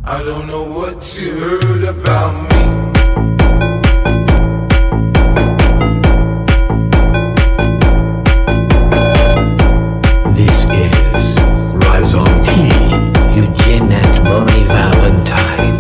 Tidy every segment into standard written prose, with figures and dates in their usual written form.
I don't know what you heard about me. This is Rise on T, Eugene and Moni Valentine.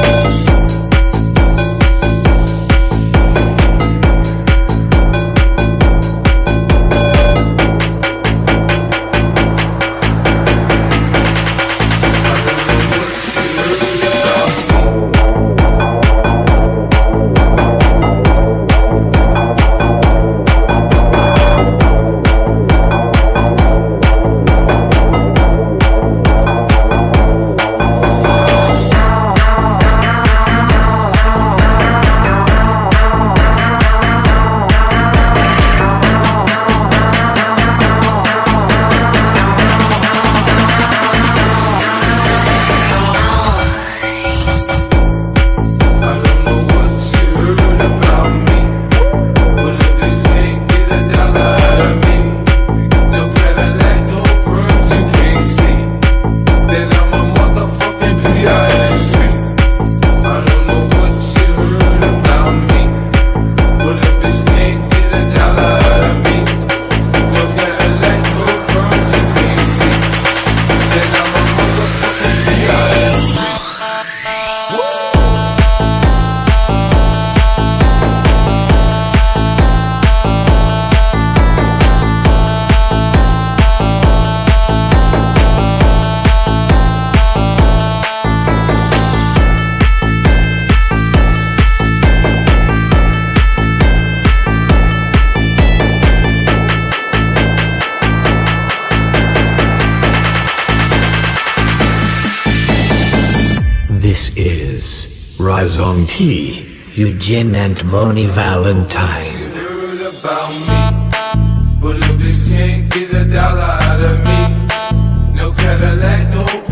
This is Rise on T, Eugene and Moni Valentine. You heard about me, but if this can't get $1 out of me, no Cadillac, no